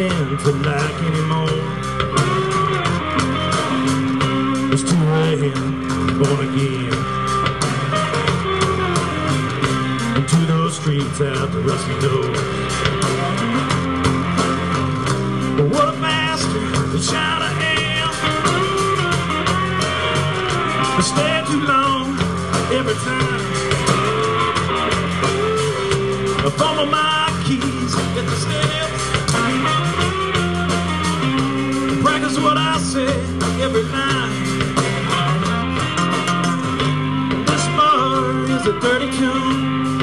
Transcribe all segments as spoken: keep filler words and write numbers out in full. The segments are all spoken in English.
pretend to like anymore. It's two a m, born again. Into those streets out the rusty doors. But what a bastard, the child I am. I stay too long every time. I follow my keys at the steps. Practice what I say every night. This bar is a dirty tune.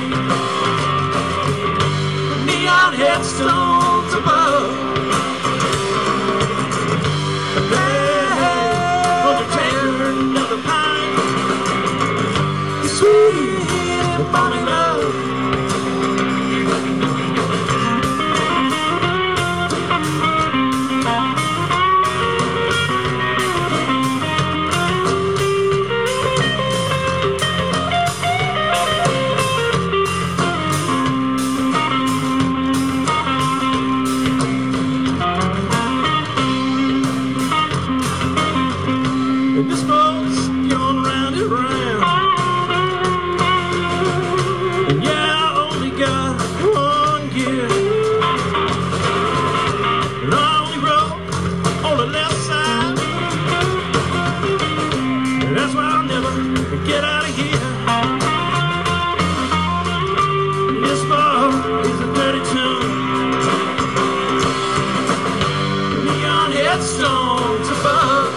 Neon headstones above. Hey, overtaker, another pint. Sweet and falling love. And this boat's going round and round. And yeah, I only got one gear. And I only rode on the left side. And that's why I'll never get out of here. This bar is a dirty tune. Neon headstones above.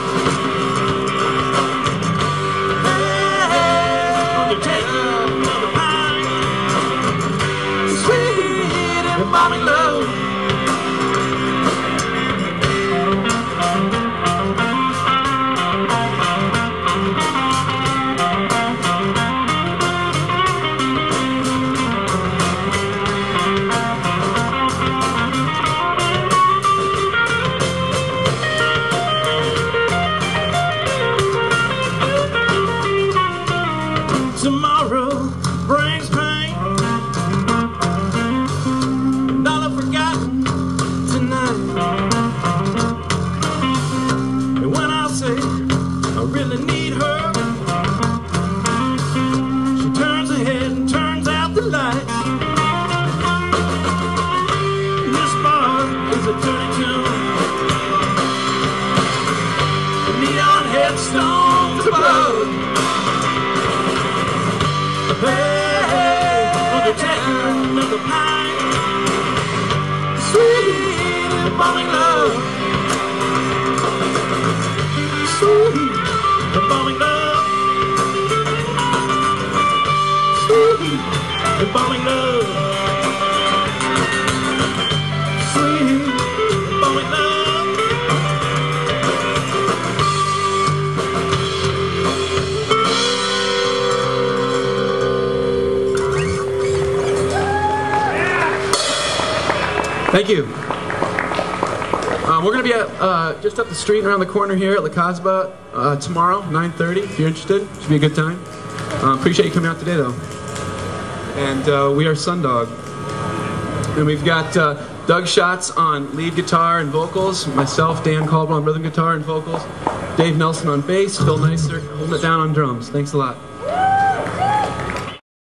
Falling love. Tomorrow brings pain. And when I say I really need her, she turns her head and turns out the lights. This bar is a dirty tune. Neon headstones above. Hey, hey, undertaker, another pint. Sweet and falling love. Sweet and falling love. Sweet and falling love. Sweet and falling love. Thank you. Um, we're going to be at, uh, just up the street and around the corner here at La Casbah uh, tomorrow, nine thirty, if you're interested. Should be a good time. Uh, appreciate you coming out today, though. And uh, we are Sundog. And we've got uh, Doug Schatz on lead guitar and vocals, myself, Dan Caldwell on rhythm guitar and vocals, Dave Nelson on bass, Phil Neisser holding it down on drums. Thanks a lot.